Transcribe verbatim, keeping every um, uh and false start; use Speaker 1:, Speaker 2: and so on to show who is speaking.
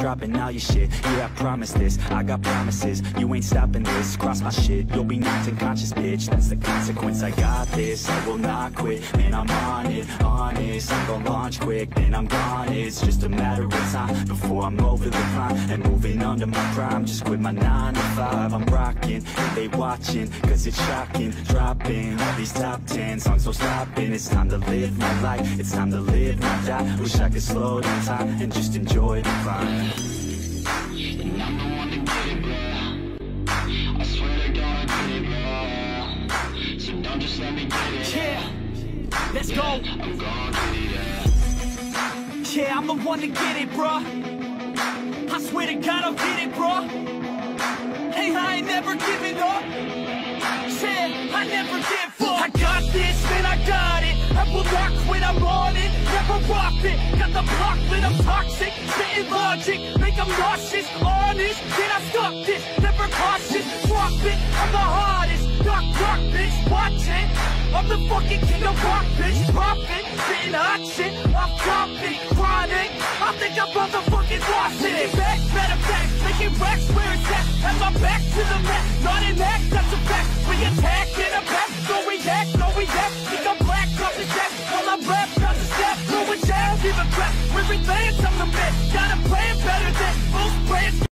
Speaker 1: dropping all your shit. Yeah, I promise this, I got promises. You ain't stopping this, cross my shit, you'll be knocked unconscious, bitch. That's the consequence, I got this, I will not quit. Man, I'm on it, honest, I'm gonna launch quick, then I'm gone. It's just a matter of time before I'm over the climb and moving under my prime. Just quit my nine to five, I'm rocking, and they watching, cause it's shocking. Dropping all these top ten songs, so stopping. It's time to live my life, it's time to live, not die. Wish I could slow down time and just enjoy the climb.
Speaker 2: And I'm the one to get it, bro. I swear to God I get it, bro. So don't just let me get it.
Speaker 3: Yeah, let's go.
Speaker 2: I'm gonna get it, yeah.
Speaker 3: Yeah, I'm the one to get it, bro. I swear to God I'll get it, bro. Hey, I ain't never giving up. Yeah, I never give up. I got this, man, I got it. I will not quit, I'm on it. Never rock it. Got the block lit, I'm toxic. Spitting logic, make them nauseous. Honest, can I stop this? Never cautious, drop it. I'm the hardest. Knock, knock, bitch, watch it. I'm the fucking king of rock, bitch. Drop it, spitting hot shit. I'm dropping, chronic. I think I'm motherfucking lost it. Back, better back, making racks where it's at. Have my back to the mat, not an act, that's a fact. We attack it.